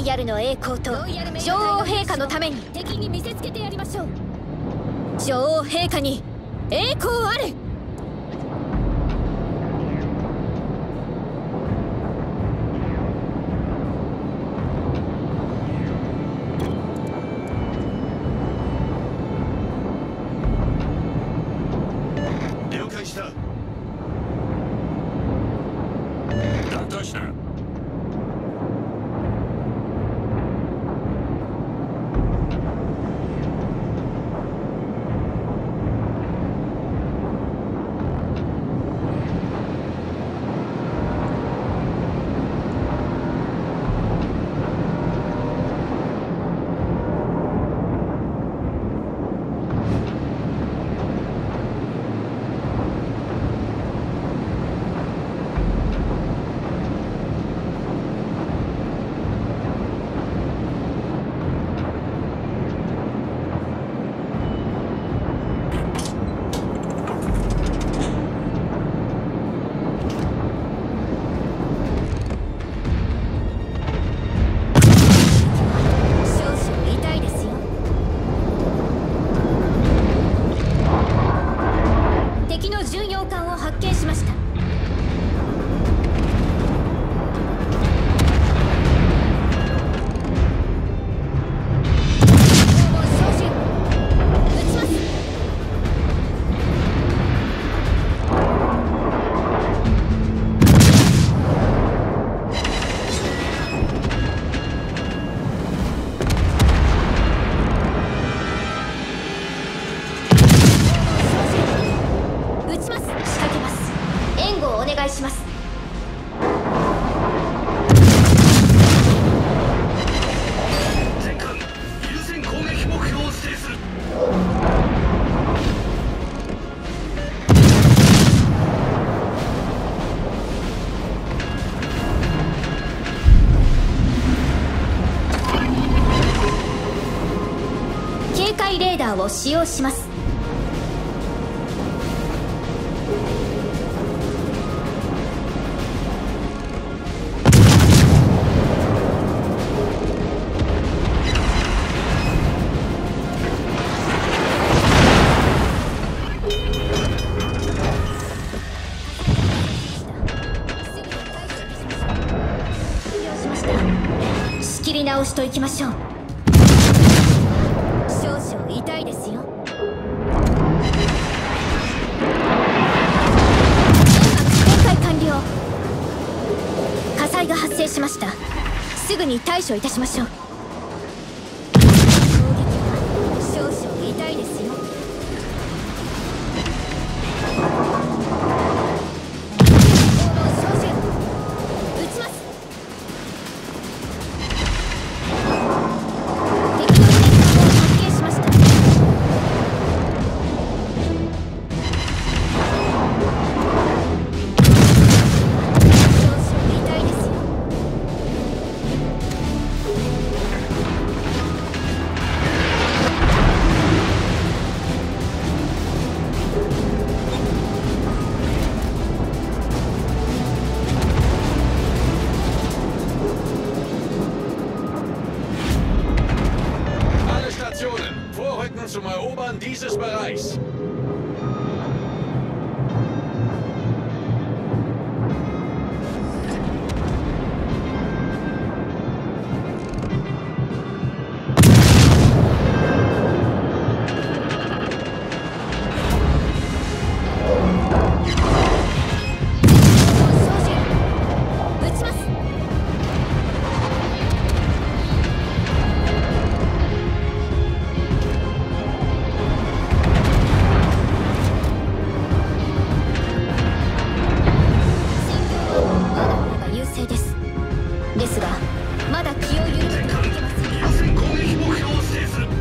イヤルの栄光と女王陛下のために敵に見せつけてやりましょう。 女王陛下に栄光あれ。 了解した。団体した。 レーダーを使用します。仕切り直しといきましょう。痛いですよ。展開完了。火災が発生しました。すぐに対処いたしましょう。攻撃は少々痛いですよ。 Zum Erobern dieses Bereichs.ですが、まだ気を緩めてはいけません。 優先攻撃目標を指定する。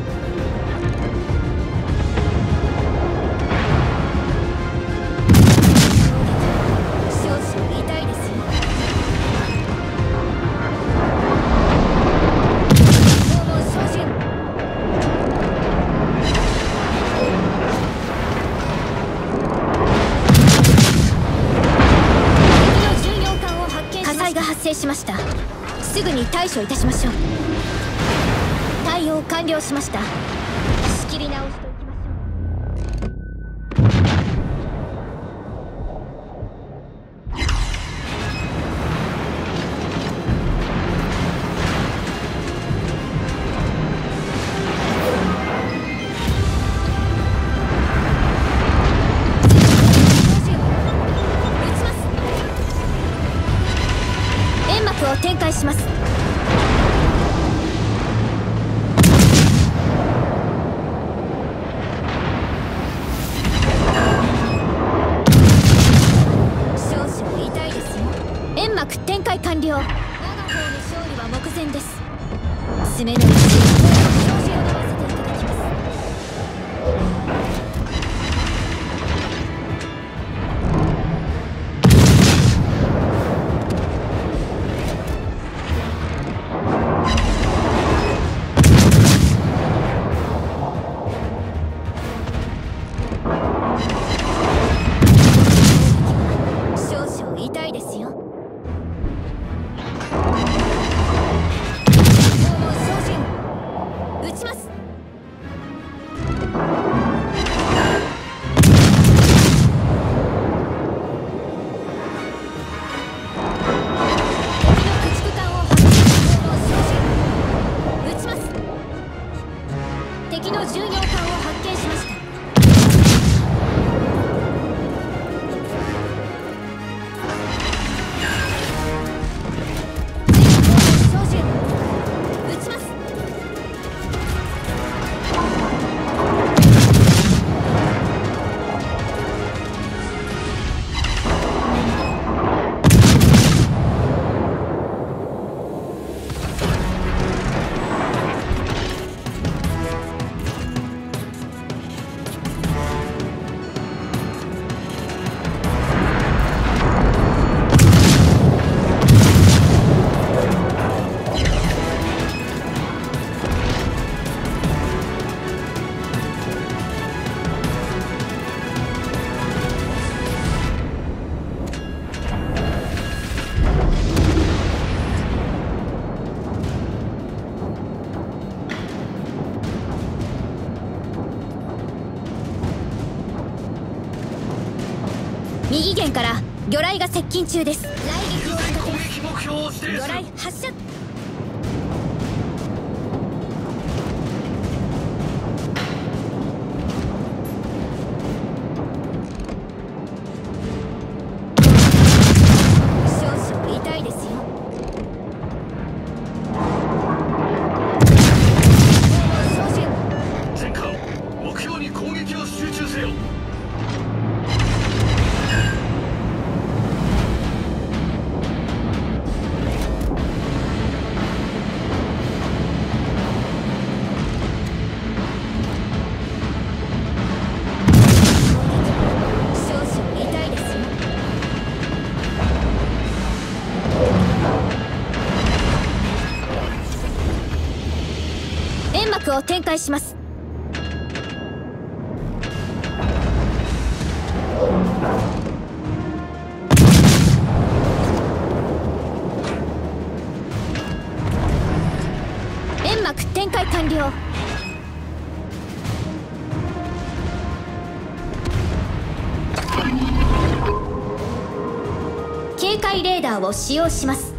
少々痛いですよ。訪問照準。敵の巡洋艦を発見しました。火災が発生しました。すすぐに対処いたしましょう。対応完了しました。仕切り直しといきましょう。を展開します。少々痛いですよ。煙幕展開完了。我が方の勝利は目前です。爪の位置に表示を合わせていただきます。敵の巡洋艦を発見しました。照準撃ちます。右舷から魚雷が接近中です。雷撃を仕掛けます。魚雷発射。少々痛いですよ。照準。 全艦目標に攻撃を集中せよ。 煙幕を展開します。煙幕展開完了。警戒レーダーを使用します。